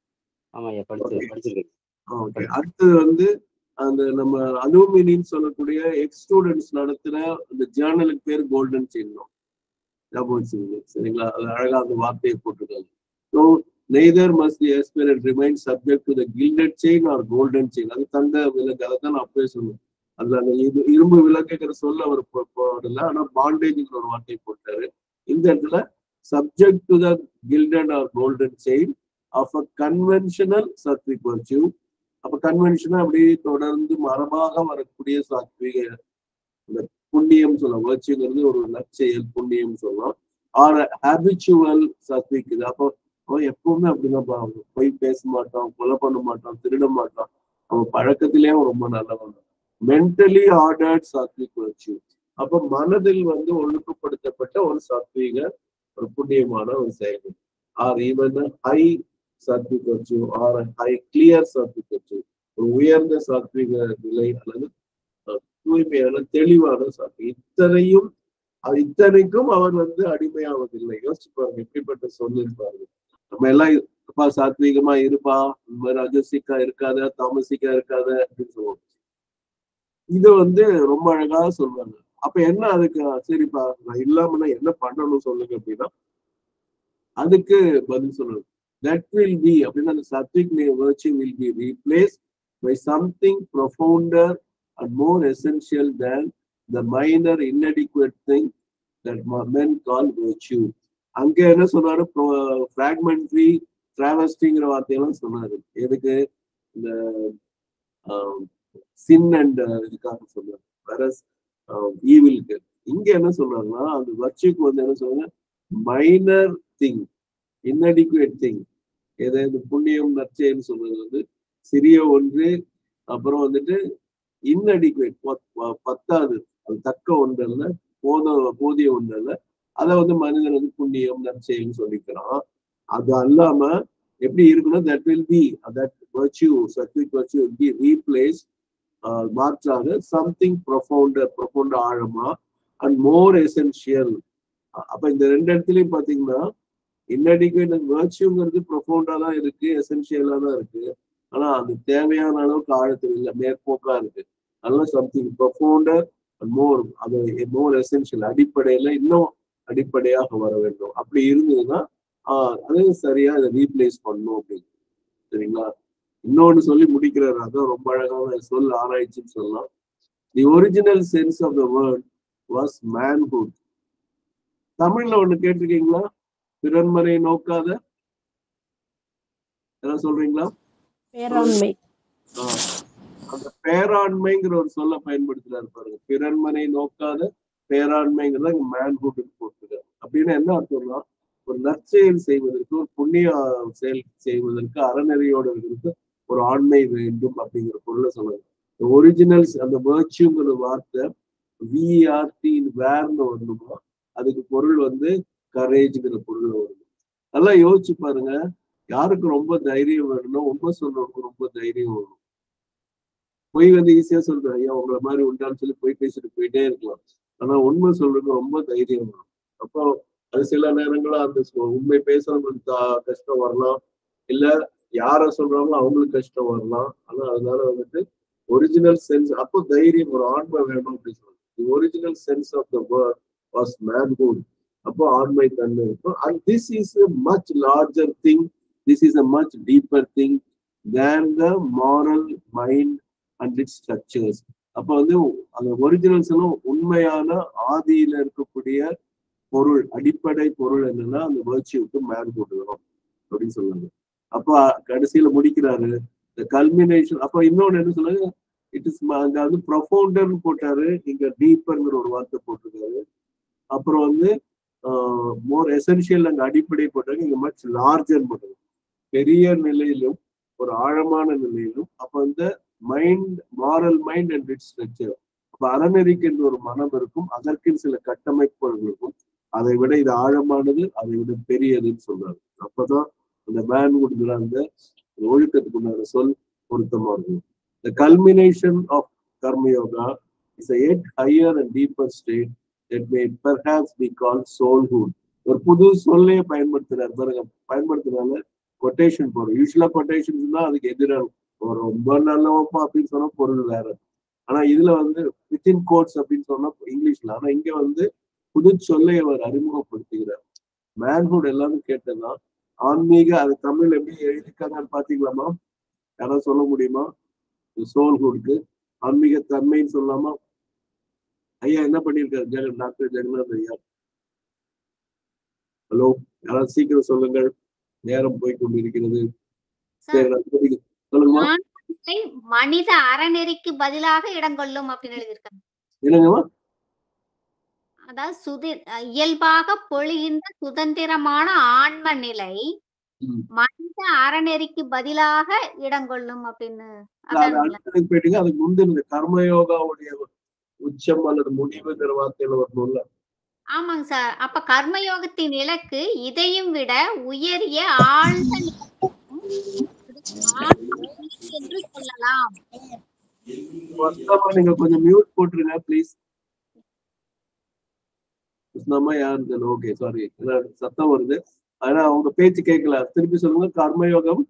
ஓகே, அடுத்தது வந்து அந்த நம்ம அலுமினின்னு சொல்லக்கூடிய எக்ஸ் ஸ்டூடெண்ட்ஸ் நடத்துற அந்த ஜேர்னலுக்கு பேர் கோல்டன் செயின் தான். சரிங்களா? அது அழகா அந்த வார்த்தையை போட்டுருக்காங்க. So neither must the aspirant remain subject to the gilded chain or golden chain. அது தங்க விலங்கு, அதை தான் நான் அப்பவே சொல்லுவேன். அதுல அந்த இரும்பு விலங்குங்கிற சொல்ல அவர் போடல, ஆனா பாண்டேஜ்ங்கிற ஒரு வார்த்தையை போட்டாரு. இந்த இடத்துல subject to the gilded or golden chain of a conventional sattvic virtue. அப்ப கன்வென்ஷனா அப்படி தொடர்ந்து மரபாக வரக்கூடிய சாத்விக புண்ணியம் சொல்லலாம். வர்ச்சியூங்கிறது ஒரு நற்செயல், புண்ணியம் சொல்லலாம். Or habitual sattvic. இது அப்போ அவன் எப்பவுமே அப்படிதான் பாவம், போய் பேச மாட்டான், கொலை பண்ண மாட்டான், திருட மாட்டான், அவன் பழக்கத்திலேயே ரொம்ப நல்லவன். Mentally ordered sattvic virtue. அப்ப மனதில் வந்து ஒழுங்குபடுத்தப்பட்ட ஒரு சாத்வீக ஒரு புண்ணியமான ஒரு செயல்கள். ஆர் ஈவன் ஹை சாத்விக் வச்சு ஆர் ஹை கிளியர் சாத்விக் வச்சு ஒரு உயர்ந்த சாத்விக நிலை அல்லது தூய்மையான தெளிவான சாத்வி இத்தனையும் இத்தனைக்கும் அவர் வந்து அடிமையாவதில்லை. யோசிச்சு பாருங்க எப்படிப்பட்ட சொல்லிருப்பாரு. நம்ம எல்லாம் இருப்பா சாத்வீகமா இருப்பா, இந்த மாதிரி ரஜசிக்கா இருக்காத, தாமசிக்கா இருக்காத அப்படின்னு சொல்லுவோம். இத வந்து ரொம்ப அழகா சொல்லுவாங்க. அப்ப என்ன அதுக்கு சரிப்பா நான் இல்லாம என்ன பண்ணணும் சொல்லுங்க அப்படின்னா அதுக்கு பதில் சொல்லணும். That will be அப்படின்னா அந்த sattvic virtue will be replaced by something profounder and more essential than the minor inadequate thing that men call virtue. அங்க என்ன சொன்னாரு, ஃபிராக்மெண்ட்ரி டிராவஸ்டிங்கிற வார்த்தையெல்லாம் சொன்னாரு. எதுக்கு? இந்த சின் அண்ட் இதுக்காக சொன்னாரு, வேற ஈவிலுக்கு. இங்க என்ன சொல்றாருன்னா அந்த வர்ச்சுக்கு வந்து என்ன சொல்றாங்க, மைனர் திங் இன்அடிக்குவேட் திங். ஏதாவது புண்ணியம் நற்செயல்னு சொல்றது வந்து சிறிய ஒன்று, அப்புறம் வந்துட்டு இன்அடிக்குவேட் பத்தாது, அது தக்க ஒன்றல்ல, போத போதிய ஒன்றல்ல, அதை வந்து மனிதன் வந்து புண்ணியம் நற்செயல்னு சொல்லிக்கிறான். அது அல்லாம எப்படி இருக்கணும், that will be that virtue sattvic virtue will be replaced மாற்றாக சம்திங் ப்ரொஃபவுண்டர் ப்ரொஃபவுண்ட் ஆழமா அண்ட் மோர் எசென்ஷியல். அப்ப இந்த ரெண்டு இடத்துலயும் பாத்தீங்கன்னா இன்அடிக்குவேட் வேர்ச்சுங்கிறது ப்ரொஃபவுண்டா தான் இருக்கு, எசென்ஷியலா தான் இருக்கு. ஆனா அது தேவையான அளவுக்கு ஆழத்தில் இல்லை, மேற்போக்கா இருக்கு. அதனால சம்திங் ப்ரொஃபவுண்டர் அண்ட் மோர், அது மோர் எசென்ஷியல், அடிப்படையில இன்னும் அடிப்படையாக வர வேண்டும். அப்படி இருந்ததுன்னா ஆஹ் அது சரியா அதை ரீப்ளேஸ் பண்ணும் அப்படின்னு. சரிங்களா? இன்னொன்னு சொல்லி முடிக்கிறாரு, அதான் ரொம்ப அழகான சொல் ஆராய்ச்சின்னு சொல்லலாம். The original sense of the word was manhood. தமிழ்ல ஒண்ணு கேட்டிருக்கீங்களா? பிறன்மனை நோக்காத, என்ன சொல்றீங்களா? பேராண்மை. அந்த பேராண்மைங்கிற ஒரு சொல்ல பயன்படுத்துறாரு பாருங்க. பிறன்மனை நோக்காத பேராண்மைங்கிறத மேன்ஹுட் போட்டுருக்காரு. அப்படின்னு என்ன அர்த்தம்னா, ஒரு நற்செயல் செய்வதற்கு, ஒரு புண்ணிய செயல் செய்வதற்கு, அறநெறியோட இருக்கு ஒரு ஆண்மை வேண்டும் அப்படிங்கிற பொருளை சொல்லுங்க. ஒரிஜினல்ஸ் அந்த வேர்ச்சுங்கிற வார்த்தை விஆர்டி வேர்னு வரணுமா, அதுக்கு பொருள் வந்து கரேஜ்ங்கிற பொருள் வரணும். நல்லா யோசிச்சு பாருங்க, யாருக்கு ரொம்ப தைரியம் வேணும்னா உண்மை சொல்றவங்களுக்கு ரொம்ப தைரியம் வேணும். பொய் வந்து ஈஸியா சொல்றேன், ஐயா உங்களை மாதிரி உண்டான்னு சொல்லி பொய் பேசிட்டு போயிட்டே இருக்கலாம். ஆனா உண்மை சொல்றதுக்கு ரொம்ப தைரியம் வேணும். அப்போ அது சில நேரங்களா அந்த உண்மை பேசுறவங்களுக்கு கஷ்டம் வரலாம், இல்ல யார சொல்றாங்களோ அவங்களுக்கு கஷ்டம் வரலாம். ஆனா அதனால வந்துட்டு ஒரிஜினல் சென்ஸ், அப்போ தைரியம் ஒரு ஆண்மை வேணும் அப்படின்னு சொல்லுவாங்க. Original sense of the word was manhood. அப்போ ஆண்மை தன்மை இருக்கும். And this is a much larger thing, this is a much deeper thing than the moral mind and its structures. அப்ப வந்து அந்த ஒரிஜினல்ஸ் எல்லாம் உண்மையான ஆதியில இருக்கக்கூடிய பொருள், அடிப்படை பொருள் என்னன்னா அந்த வேர்ச்சியூக்கு மேன் போட்டுக்கிறோம் அப்படின்னு சொல்லுவாங்க. அப்ப கடைசியில முடிக்கிறாரு இந்த கல்மினேஷன். அப்ப இன்னொன்னு என்ன சொல்லுங்க, இட் இஸ் அங்க வந்து ப்ரொஃபவுண்டர்னு போட்டாரு, இங்க டீப்பர்ங்கிற ஒரு வார்த்தை போட்டிருக்காரு. அப்புறம் வந்து ஆஹ் மோர் எசென்ஷியல் அங்க அடிப்படை போட்டாங்க, இங்க மச் லார்ஜர் போட்டாங்க, பெரிய நிலையிலும் ஒரு ஆழமான நிலையிலும். அப்ப வந்து mind, moral mind and its structure. அப்ப அறநெறிக்கு என்று ஒரு மனம் இருக்கும், அதற்கு சில கட்டமைப்புகள் இருக்கும். அதை விட இது ஆழமானது, அதை விட பெரியதுன்னு சொல்றாரு. அப்பதான் அந்த மேன்ஹுட்ங்கிற அந்த ஒழுக்கத்துக்கு உண்டான சொல் பொருத்தமா இருக்கும். The culmination of karma yoga is a yet higher and deeper state that may perhaps be called soulhood. ஒரு புது சொல்லையே பயன்படுத்துறாரு பாருங்க. பயன்படுத்துறாங்க கொட்டேஷன் போறோம். யூஸ்வலா கொட்டேஷன் தான் அதுக்கு எதிராக ஒரு ரொம்ப நல்லவப்பா அப்படின்னு சொன்னா பொருள் வேற. ஆனா இதுல வந்து வித்தின் கோட்ஸ் அப்படின்னு சொன்னா இங்கிலீஷ்ல. ஆனா இங்க வந்து புது சொல்லை அவர் அறிமுகப்படுத்துகிறார். மேன்ஹுட் எல்லாரும் கேட்டதான் ஆன்மீக, அது தமிழ் எப்படி எழுதிருக்காங்கன்னு பாத்தீங்களாமா? யாராவது சொல்ல முடியுமா? சோல்ஹுட்க்கு ஆன்மீக தன்மைன்னு சொல்லலாமா? ஐயா என்ன பண்ணிருக்காரு ஜெகன், டாக்டர் ஜெகநாத் ஐயா? ஹலோ, யாராவது சீக்கிரம் சொல்லுங்கள், நேரம் போய் கொண்டிருக்கிறது. சொல்லுங்க. மனித அறநெறிக்கு பதிலாக இடங்கொள்ளும் அப்படின்னு எழுதியிருக்காங்க. என்னங்கம்மா? அதாவது சுதி இயல்பாக பொழிகின்ற சுதந்திரமான ஆன்ம நிலை மனித அறநெறிக்கு பதிலாக இடங்கொள்ளும் அப்படின்னு. போயிட்டீங்க. அதுக்கு முந்தின கர்மயோகாவுடைய உச்சம் அல்லது முடிவுங்கிற வார்த்தையில வரணும்ல. ஆமாங்க சார். அப்ப கர்மயோகத்தின் இலக்கு இதையும் விட உயரிய ஆழ்ந்த என்று சொல்லலாம். நீங்க கொஞ்சம் மியூட் போட்டுருங்க ப்ளீஸ். உஸ்னாமா யாரு? ஓகே சாரி, சத்தம் வருது. ஆனா அவங்க பேச்சு கேட்கல. திருப்பி சொல்லுங்க. கர்மயோகம்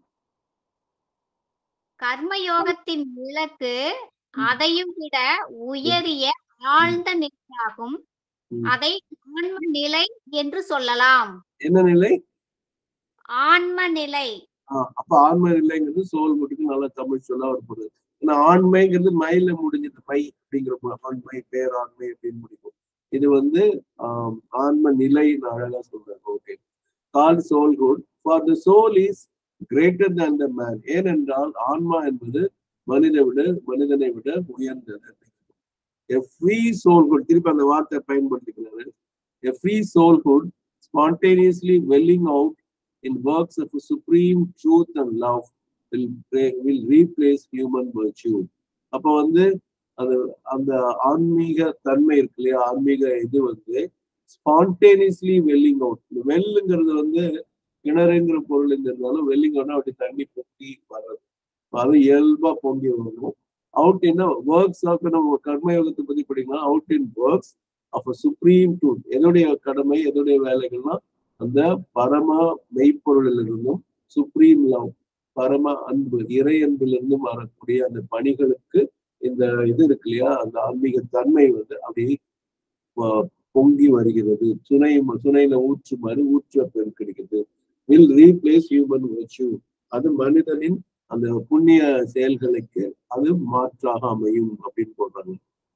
கர்மயோகத்தின் இலக்கு அதையும் விட உயரிய ஆழ்ந்த நிலையாகும். அதை ஆன்ம நிலை என்று சொல்லலாம். என்ன நிலை? ஆன்ம நிலை. அப்ப ஆன்ம நிலைங்கிறது சோல் மட்டுக்கு நல்ல தமிழ் சொல்ல வருது. ஏன்னா ஆண்மைங்கிறது மயில முடிஞ்சது. மை அப்படிங்கிற ஆண்மை, பேராண்மை அப்படின்னு முடிக்கும். இது வந்து ஆஹ் ஆன்ம நிலை அழகா சொல்றாங்க. Okay. Call soul good for the soul is greater than the man. ஏனென்றால் ஆன்மா என்பது மனித விட மனிதனை விட உயர்ந்தது. A free soulhood, திருப்பி அந்த வார்த்தை பயன்படுத்திக்கிறாரு. A free soulhood spontaneously welling out in works of supreme truth and love will will replace human virtue. அப்ப வந்து அது அந்த ஆன்மீக தன்மை இருக்கு இல்லையா, ஆன்மீக இது வந்து ஸ்பான்டேனியஸ்லி வெல்லிங் அவுட். வெல்லுங்கிறது வந்து கிணறுங்கிற பொருளுங்கிறதுனால வெல்லிங் அவுட்னா அப்படி தண்ணி பொங்கி வர்றது, அது இயல்பா பொங்கி வரணும். அவுட் இன் ஒர்க்ஸ் ஆஃப், நம்ம கர்மயோகத்தை பத்தி படிக்கலாம். Out in works of a supreme truth. எதுடைய கடமை, எதுடைய வேலைகள்னா அந்த பரம மெய்ப்பொருளில் இருந்தும் சுப்ரீம் லவ், பரம அன்பு, இறை அன்பிலிருந்தும் வரக்கூடிய அந்த பணிகளுக்கு இந்த இது இருக்கு இல்லையா, அந்த ஆன்மீக தன்மை வந்து அப்படி பொங்கி வருகிறது. துணை துணையில ஊற்று மாதிரி ஊற்ற பெருக்கெடுக்குது. Will replace human virtue. அது மனிதனின் அந்த புண்ணிய செயல்களுக்கு அது மாற்றாக அமையும் அப்படின்னு போடுறாங்க.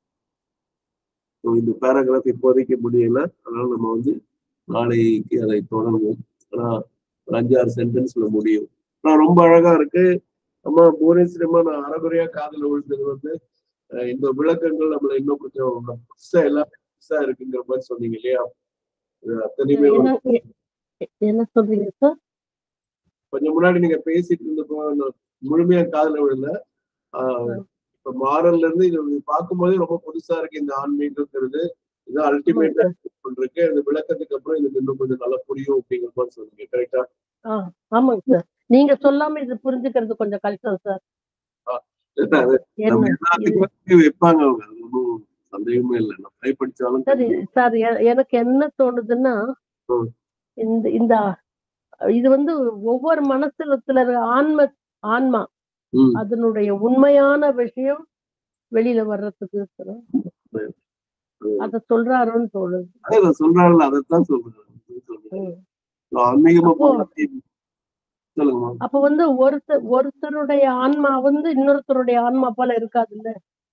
இந்த பேராகிராஃப் இப்போதைக்கு முடியல, அதனால நம்ம வந்து நாளைக்கு அதை தொடங்குவோம். ஆனா ஒரு அஞ்சாறு சென்டென்ஸ்ல முடியும். ஆனா ரொம்ப அழகா இருக்கு. அம்மா புவனேஸ்வரிமா, நான் அறகுறையா காதல விழுந்தது வந்து இந்த விளக்கங்கள் நம்மள இன்னும் கொஞ்சம் புதுசா எல்லாமே புதுசா இருக்குங்கிற மாதிரி சொன்னீங்க இல்லையா? அத்தனையுமே என்ன சொல்றீங்க சார்? கொஞ்சம் முன்னாடி நீங்க பேசிட்டு இருந்தப்போ முழுமையா காதல விழல. ஆஹ் இப்ப மாறல்ல இருந்து இது பார்க்கும்போதே ரொம்ப புதுசா இருக்கு இந்த ஆன்மீகங்கிறது. இது அல்டிமேட்டா இருக்கு. இந்த விளக்கத்துக்கு அப்புறம் இதுக்கு இன்னும் கொஞ்சம் நல்லா புரியும் அப்படிங்கிற மாதிரி சொன்னீங்க. கரெக்டா? ஆமாங்க சார். நீங்க சொல்லாம இது புரிஞ்சுக்கிறது கொஞ்சம் கஷ்டம் சார். வைப்பாங்க அவங்க, ஒன்றும் சந்தேகமே இல்லை. நம்ம படிச்சாலும் சரி சார். எனக்கு என்ன தோணுதுன்னா, இந்த இந்த இது வந்து ஒவ்வொரு மனசுல ஆன்ம ஆன்மா அதனுடைய உண்மையான விஷயம் வெளியில வர்றதுக்கு அத சொல்றாருன்னு தோணுது. சொல்றாரு, அதைத்தான் சொல்றேன். அப்ப வந்து ஒருத்தர் ஒருத்தருடைய ஆன்மா வந்து இன்னொருத்தருடைய ஆன்மா போல இருக்காதுல்ல.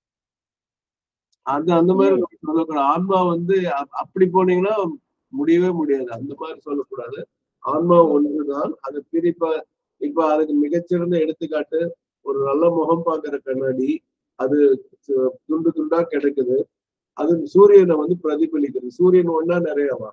அது அந்த மாதிரி சொல்லக்கூடாது. ஆன்மா வந்து அப்படி போனீங்கன்னா முடியவே முடியாது. அந்த மாதிரி சொல்லக்கூடாது. ஆன்மா ஒன்றுதான், அது பிரிப்பா. இப்ப அதுக்கு மிகச்சிறந்த எடுத்துக்காட்டு ஒரு நல்ல முகம் பார்க்கிற கண்ணாடி. அது துண்டு துண்டா கிடைக்குது. அது சூரியனை வந்து பிரதிபலிக்குது. சூரியன் ஒன்னா நிறையவா?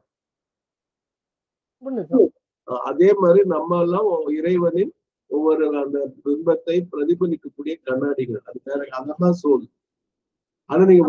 அதே மாதிரி நம்ம எல்லாம் இறைவனின் ஒவ்வொரு அந்த பிம்பத்தை பிரதிபலிக்கக்கூடிய கண்ணாடிகள். அது வேற, அதெல்லாம் சோல். ஆனா நீங்க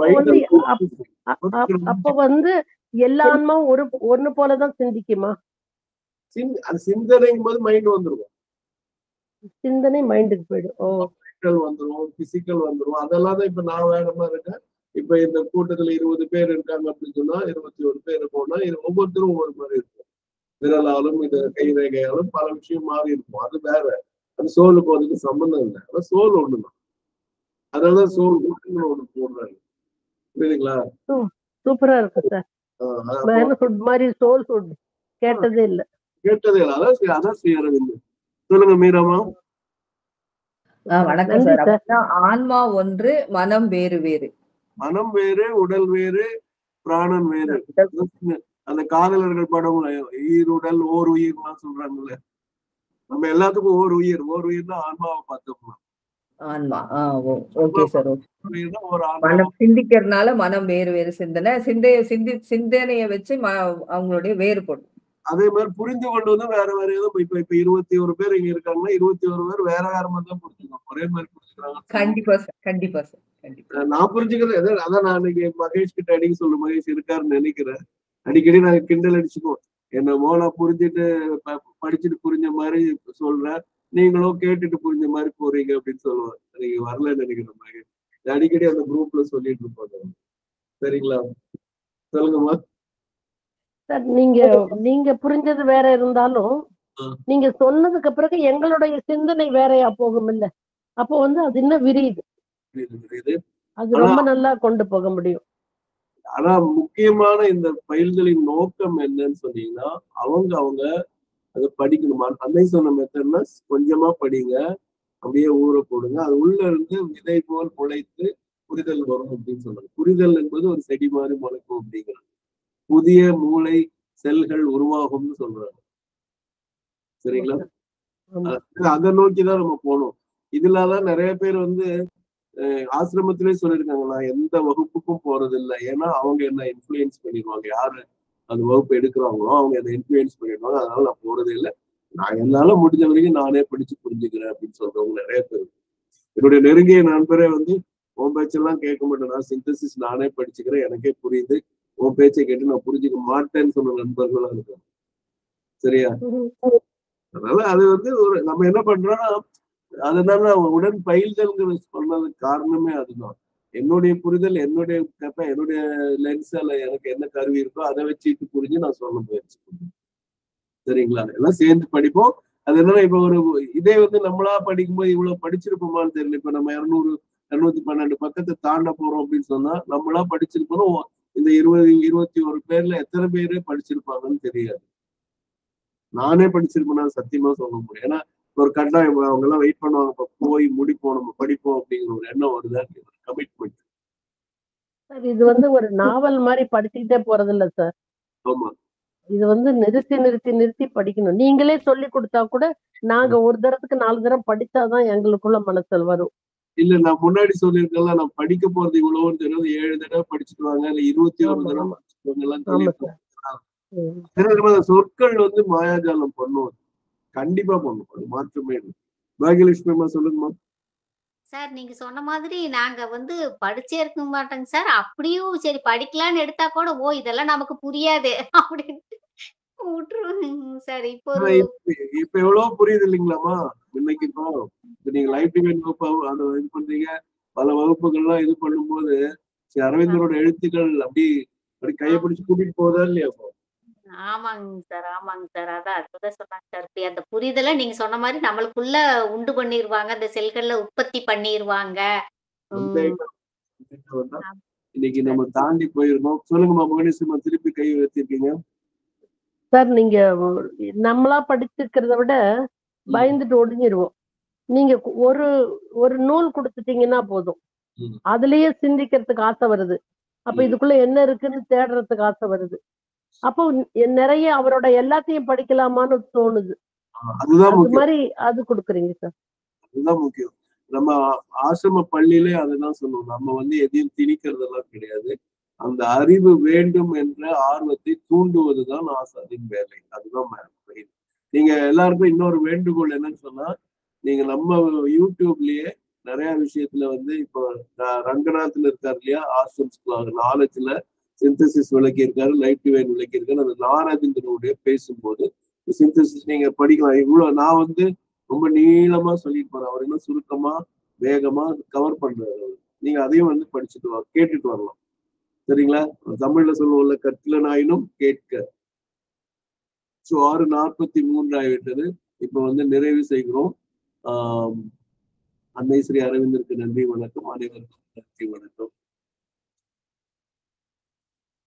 அப்ப வந்து எல்லா ஆன்மாவும் ஒரு ஒண்ணு போலதான் சிந்திக்குமா? சிந்தனைங்கும் போது மைண்ட் வந்துரும். சிந்தனை மைண்டுக்கு போயிடும். வந்துரும், பிசிக்கல் வந்துரும். அதெல்லாம் தான் இப்ப நான் வேகமா இருக்கேன். இப்ப இந்த கூட்டத்துல இருபது பேர் இருக்காங்க அப்படின்னு சொன்னா இருபத்தி ஒரு பேர் போனா ஒவ்வொருத்தரும் ஒவ்வொரு மாதிரி இருக்கும். விரலாலும் இந்த கை ரேகையாலும் பல விஷயம் மாறி இருக்கும். அது வேற. அது சோலுக்கு அதுக்கு சம்பந்தம் இல்லை. ஆனா சோல் ஒண்ணுதான். அதனாலதான் சோல் ஒண்ணு ஒண்ணு போடுறாங்க. புரியுதுங்களா? சூப்பரா இருக்கு சார். மாதிரி சோல் ஃபுட் கேட்டதே இல்லை. கேட்டதே இல்லை. அதான் அதான் ஸ்ரீ அரவிந்த். சொல்லுங்க மீராமா. வணக்கம் சார். ஆன்மா ஒன்று, மனம் வேறு வேறு. மனம் வேறு, உடல் வேறு, பிராணன் வேறு. அந்த காதலர்கள் படம் ஈருடல் ஓர் உயிர்லாம் சொல்றாங்கல்ல. நம்ம எல்லாத்துக்கும் ஓர் உயிர். ஓர் உயிர்னா ஆன்மாவை பார்த்தோம்னா ஆன்மா. Okay sir. மனம் சிந்திக்கிறதுனால மனம் வேறு வேறு சிந்தனை சிந்தைய சிந்தி சிந்தனைய வச்சு அவங்களுடைய வேறுபடும். அதே மாதிரி புரிந்து கொண்டு வந்து வேற வேற ஏதோ இப்ப இப்ப இருபத்தி ஒரு பேர் இங்க இருக்காங்கன்னா இருபத்தி ஒரு பேர் வேற வேற மாதிரி தான் புரிஞ்சுக்கணும். ஒரே மாதிரி புரிஞ்சுக்கிறாங்க. கண்டிப்பா சார். கண்டிப்பா சார். கண்டிப்பா நான் புரிஞ்சுக்கிறது. அதான் நான் இன்னைக்கு மகேஷ் கிட்ட அடிக்க சொல்லு. மகேஷ் இருக்காருன்னு நினைக்கிறேன். அடிக்கடி நாங்க கிண்டல் அடிச்சுக்குவோம். என்னமோ நான் புரிஞ்சுட்டு படிச்சுட்டு புரிஞ்ச மாதிரி சொல்றேன், நீங்களும் கேட்டுட்டு புரிஞ்ச மாதிரி போறீங்க அப்படின்னு சொல்லுவாங்க. நீங்க வரலன்னு நினைக்கிறேன். அடிக்கடி அந்த குரூப்ல சொல்லிட்டு இருப்பாங்க. சரிங்களா? சொல்லுங்கம்மா. சார் நீங்க நீங்க புரிஞ்சது வேற இருந்தாலும் நீங்க சொன்னதுக்கு பிறகு எங்களுடைய சிந்தனை வேறையா போகும் இல்ல, அப்போ வந்து அது இன்னும் விரியுது, அது ரொம்ப நல்லா கொண்டு போக முடியும். ஆனா முக்கியமான இந்த பயில்களின் நோக்கம் என்னன்னு சொன்னீங்கன்னா, அவங்க அவங்க அதை படிக்கணுமா. அன்னை சொன்ன மெத்தட்னா கொஞ்சமா படிங்க, அப்படியே ஊற போடுங்க, அது உள்ள இருந்து விதை போல் முளைத்து புரிதல் வரும் அப்படின்னு சொல்றாங்க. புரிதல் என்பது ஒரு செடி மாதிரி முளைக்கும் அப்படிங்கிறாங்க. புதிய மூளை செல்கள் உருவாகும்னு சொல்றாங்க. சரிங்களா? அதை நோக்கிதான் நம்ம போகணும். இதுலதான் நிறைய பேர் வந்து ஆசிரமத்திலே சொல்லியிருக்காங்க, நான் எந்த வகுப்புக்கும் போறது இல்லை, ஏன்னா அவங்க என்ன இன்ஃபுளுயன்ஸ் பண்ணிடுவாங்க, யாரு அந்த வகுப்பு எடுக்கிறாங்களோ அவங்க அதை இன்ஃபுளுயன்ஸ் பண்ணிடுவாங்க, அதனால நான் போறதே இல்லை, நான் என்னால முடிஞ்ச வரைக்கும் நானே படிச்சு புரிஞ்சுக்கிறேன் அப்படின்னு சொல்றவங்க நிறைய பேர். என்னுடைய நெருங்கிய நண்பரே வந்து உன் பேச்செல்லாம் கேட்க மாட்டேன், நான் சிந்தசிஸ் நானே படிச்சுக்கிறேன், எனக்கே புரியுது, உன் பேச்சை கேட்டு நான் புரிஞ்சுக்க மாட்டேன்னு சொன்ன நண்பர்களா இருக்காங்க. சரியா? அதனால அது வந்து ஒரு நம்ம என்ன பண்றோம்னா, அதனால உடன் பயில்தல்ங்கிற சொன்னதுக்கு காரணமே அதுதான். என்னுடைய புரிதல், என்னுடைய கப்ப, என்னுடைய லென்ஸால எனக்கு என்ன கருவி இருக்கோ அதை வச்சுட்டு புரிஞ்சு நான் சொல்ல முயற்சி பண்ணுவேன். சரிங்களா? எல்லாம் சேர்ந்து படிப்போம். அது என்னன்னா இப்ப ஒரு இதே வந்து நம்மளா படிக்கும்போது இவ்வளவு படிச்சிருப்போமான்னு தெரியல. இப்ப நம்ம இருநூறு இருநூத்தி பன்னெண்டு பக்கத்தை தாண்ட போறோம் அப்படின்னு சொன்னா நம்மளா படிச்சிருப்போம். இந்த இருபது இருபத்தி ஒரு பேர்ல எத்தனை பேரு படிச்சிருப்பாங்கன்னு தெரியாது. நானே படிச்சிருப்பேன்னா சத்தியமா சொல்ல முடியும். ஏன்னா ஒரு கட்டாயம் அவங்க எல்லாம் வெயிட் பண்ணுவாங்க, இப்ப போய் முடிப்போம் நம்ம படிப்போம் அப்படிங்கிற ஒரு எண்ணம் வருதா, கமிட்மெண்ட். சார் இது வந்து ஒரு நாவல் மாதிரி படிச்சுக்கிட்டே போறது இல்ல சார். ஆமா, இது வந்து நிறுத்தி நிறுத்தி நிறுத்தி படிக்கணும். நீங்களே சொல்லி கொடுத்தா கூட நாங்க ஒரு தரத்துக்கு நாலு தரம் படிச்சாதான் எங்களுக்குள்ள மனசல் வரும். இல்ல நான் முன்னாடி சொல்லியிருக்கேன்ல, நான் படிக்க போறது இவ்வளவுன்னு தெரியாது, ஏழு தடவை படிச்சுட்டு வாங்க, இல்ல இருபத்தி ஒரு தடவை படிச்சுட்டு எல்லாம் சொல்லியிருக்கோம். சொற்கள் வந்து மாயாஜாலம் பண்ணுவோம், கண்டிப்பா பண்ணுவோம், மாற்றமே இல்லை. பாகியலட்சுமி அம்மா சொல்லுங்கம்மா. சார் நீங்க சொன்ன மாதிரி நாங்க வந்து படிச்சே இருக்க மாட்டோங்க சார். அப்படியும் சரி படிக்கலான்னு எடுத்தா கூட ஓ இதெல்லாம் நமக்கு புரியாது அப்படின்னு விட்டுருவோம் சார். இப்போ இப்ப எவ்வளவு புரியுது இல்லைங்களாமா இன்னைக்கு. இப்போ நீங்க லைஃப் டிவைன் வகுப்பு அது இது பண்றீங்க, பல வகுப்புகள்லாம் இது பண்ணும்போது சரி அரவிந்தரோட எழுத்துக்கள் அப்படி அப்படி கையை பிடிச்சு கூட்டிட்டு போதா இல்லையா? இப்போ ஆமாங்க சார், ஆமாங்க சார். அதான் அதுதான் சொன்னாங்க சார். இப்படி அந்த புரிதலை நீங்க சொன்ன மாதிரி நம்மளுக்குள்ள உண்டு பண்ணிருவாங்க, அந்த செல்கள்ல உற்பத்தி பண்ணிருவாங்க. இன்னைக்கு நம்ம தாண்டி போயிருக்கோம். சொல்லுங்கம்மா மகேஷ்மா, திருப்பி கை உயர்த்திருக்கீங்க. சார் நீங்க நம்மளா படிச்சிருக்கிறத விட பயந்துட்டு ஒடிஞ்சிருவோம். நீங்க ஒரு ஒரு நூல் கொடுத்துட்டீங்கன்னா போதும், அதுலயே சிந்திக்கிறதுக்கு ஆசை வருது. அப்ப இதுக்குள்ள என்ன இருக்குன்னு தேடுறதுக்கு ஆசை வருது. அப்போ நிறைய அவரோட எல்லாத்தையும் படிக்கலாமான்னு தோணுது. அது மாதிரி அது கொடுக்குறீங்க சார். அதுதான் முக்கியம். நம்ம ஆசிரம பள்ளியிலே அதுதான் சொல்லுவோம், நம்ம வந்து எதையும் திணிக்கிறதெல்லாம் கிடையாது, அந்த அறிவு வேண்டும் என்ற ஆர்வத்தை தூண்டுவதுதான் ஆசாரின் வேலை. அதுதான் நீங்க எல்லாருக்கும் இன்னொரு வேண்டுகோள் என்னன்னு சொன்னா, நீங்க நம்ம யூடியூப்லயே நிறைய விஷயத்துல வந்து இப்போ ரங்கநாத்ல இருக்காரு இல்லையா, ஆசிரம்ஸ் நாலேஜ்ல சிந்தசிஸ் விளக்கி இருக்காரு, லைஃப் டிவைன் விளக்கி இருக்காரு. அந்த நாராஜிந்தனுடைய பேசும்போது சிந்தசிஸ் நீங்க படிக்கலாம். இவ்வளவு நான் வந்து ரொம்ப நீளமா சொல்லிட்டு போறேன், அவர் இன்னும் சுருக்கமா வேகமா கவர் பண்றாரு. நீங்க அதையும் வந்து படிச்சுட்டு வா கேட்டுட்டு வரலாம். சரிங்களா? தமிழ்ல சொல்லுவோம்ல, கற்கலனாயினும் கேட்க. சோ ஆறு நாற்பத்தி மூன்று ஆகிவிட்டது. இப்ப வந்து நிறைவு செய்கிறோம். ஆஹ் அன்னை ஸ்ரீ அரவிந்தருக்கு நன்றி, வணக்கம். அனைவருக்கும் நன்றி, வணக்கம்.